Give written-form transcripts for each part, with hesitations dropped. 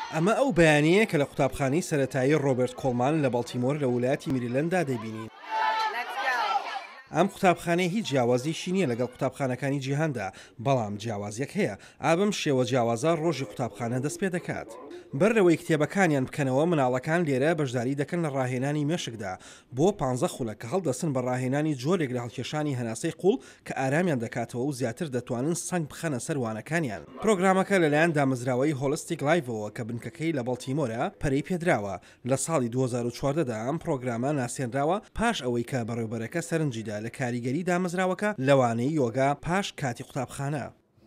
ئەمە ئەو بەیانەیە کە لە قوتابخانەی سەرەتایی ڕۆبرت کۆڵمان لە باڵتیمۆر لە ویلایەتی میریلەنددا دەبینین. ئەم قوتابخانەی هیچ جیاوازیشی نییە لەگەڵ قوتابخانەکانی جیهاندا، بەڵام جیاوازیەک هەیە. ئابم شێوە جیاوازە ڕۆژی قوتابخانە دەست پێ دەکات. بەرەوەی کتێبەکانیان بکەنەوە، مناڵەکان لێرە بەشداری دەکەن لە ڕاهێنانی مێشکدا بۆ 15 خولە کە هەڵدەسن بە ڕاهێنانی جۆرێک لە هەڵکێشانی هەناسەی قوڵ کە ئارامیان دەکاتەوە و زیاتر دەتوانن سنگ بخەنە سەر وانەکانیان. پرۆگرامەکە لەلایەن دامەزراوەی هۆلستیک لایڤەوە کە بنکەکەی لە باڵتیمۆرە پەرەی پێدراوە. لە ساڵی 2014دا ئەم پرۆگرامە ناسێنراوە پاش ئەوەی کە بەڕێوەبەرەکە سەرنجیدا لە کاریگەری دامەزراوەکە لەوانەی یۆگا پاش کاتی قوتابخانە.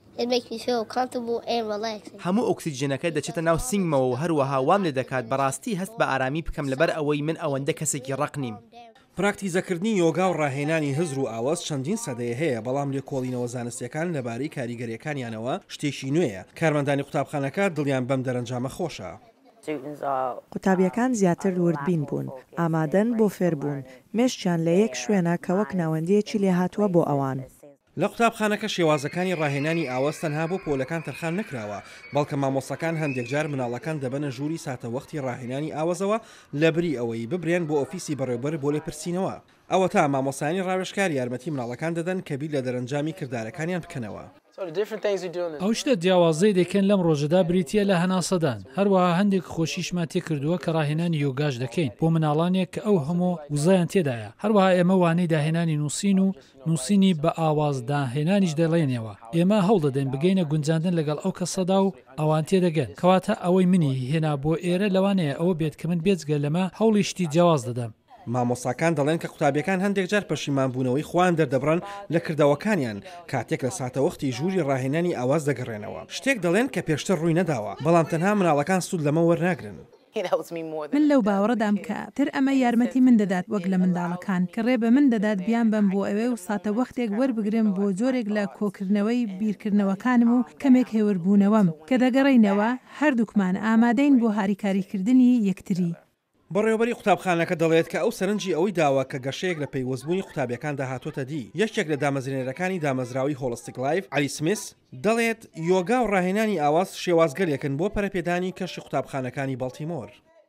هەموو ئۆکسیجنەکە دەچێتە ناو سنگمەوە و هەروەها وام لێ دەکات بەڕاستی هەست بە ئارامی بکەم لەبەر ئەوەی من ئەوەندە کەسێکی ڕق نیم. پراکتیزەکردنی یۆگا و ڕاهێنانی هزر و ئاواز چەندین سەدەیە هەیە، بەڵام لێکۆڵینەوە زانستیەکان لەبارەی کاریگەریەکانیانەوە شتێکی نوێیە. کارمەندانی قوتابخانەکە دڵیان بەم دەرەنجامە خۆشە. قوتابیەکان زیاتر وردبین بوون، ئامادەن بۆ فێربوون، مێشتیان لە یەک شوێنە کە وەک ناوەندیەکی لێ هاتووە بۆ ئەوان. لە قوتابخانەکە شێوازەکانی ڕاهێنانی ئاواز تەنها بۆ پۆلەکان تەرخان نەکراوە، بەڵکە مامۆستەکان هەندێک جار مناڵەکان دەبەنە ژووری ساتەوەختی ڕاهێنانی ئاوازەوە لەبری ئەوەی ببرێن بۆ ئۆفیسی بەڕێوەبەر بۆ لێپرسینەوە. ئەوە تا مامۆستایانی ڕاوێژکار یارمەتی مناڵەکان دەدەن کە بیر لە دەرەنجامی کردارەکانیان بکەنەوە. ئەو شتە جیاوازەی دەکەن لەم ڕۆژەدا بریتە لە هەناسەدان. هەروەها هەندێک خۆشیشمان تێکردووە کە ڕاهێنانی یۆگاش دەکەین بۆ مناڵانێک کە ئەو هەموو وزایان تێدایە. هەروەها ئێمە وانەی داهێنانی نووسین و نووسینی بە ئاوازداهێنانیش دەڵێنەوە. ئێمە هەوڵ دەدەین بگەینە گونجاندن لەگەڵ ئەو کەسەدا و ئەوان تێدەگەن. کەواتە ئەوەی منی هێنا بۆ ئێرە لەوانەیە ئەوە بێت کە من بێجگە لەمە هەوڵی شتی جیاواز دەدەم. مامۆستاکان دەڵێن کە قوتابیەکان هەندێک جار پەشیمانبوونەوەی خۆیان دەردەبڕن لە کردەوەکانیان کاتێک لە ساتەوەختی ژووری ڕاهێنانی ئاواز دەگەڕێنەوە. شتێک دەڵێن کە پێشتر ڕووی نەداوە، بەڵام تەنها مناڵەکان سوود لەمە وەرناگرن. من لەو باوەڕەدام کە تر ئەمە یارمەتی من دەدات وەک لە منداڵەکان کە ڕێ بە من دەدات بیان بم بۆ ئەوێ و ساتەوەختێک وەربگرم بۆ جۆرێک لە کۆکردنەوەی بیرکردنەوەکانم و کەمێک هێوربوونەوەم کە دەگەڕینەوە هەردووکمان ئامادەین بۆ هاریکاریکردنی یەکتری. بەڕێوەبەری قوتابخانەکە دەڵێت کە ئەو سەرنجی ئەوەی داوە کە گەشەیەک لە پەیوەستبوونی قوتابیەکان داهاتوۆتە دی. یەکێک لە دامەزرێنەرەکانی دامەزراوی هۆلستیک لایڤ، علی سمیس، دەڵێت یۆگا و ڕاهێنانی ئاواز شێوازگەریەکن بۆ پەرەپێدانی کەشی قوتابخانەکانی باڵتیمۆر.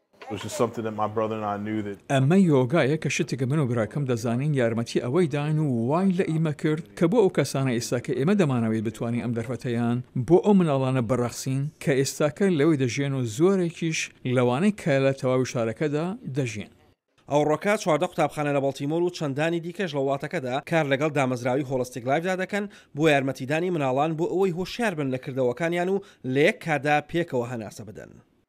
ئەمە یۆگایە کە شتێکە من و براکەم دەزانین یارمەتی ئەوەی داین و وای لە ئیمە کرد کە بۆ ئەو کەسانە ئێستاکە ئێمە دەمانەوێت بتوانین ئەم دەرفەتەیان بۆ ئەو مناڵانە بەڕەخسین کە ئێستاکە لەوەی دەژێن و زۆرێکیش لەوانەی کە لە تەواوی شارەکەدا دەژێن. ئەو ڕۆکات 14 قوتابخانە لە باڵتیمۆر و چەندانی دیکەش لە وڵاتەکەدا کار لەگەڵ دامەزراوی هۆلستیک لایڤدا دەکەن بۆ یارمەتیدانی مناڵان بۆ ئەوەی هۆشیار بن لە کردەوەکانیان و لە یەک کادا پێکەوە هەناسە بدەن.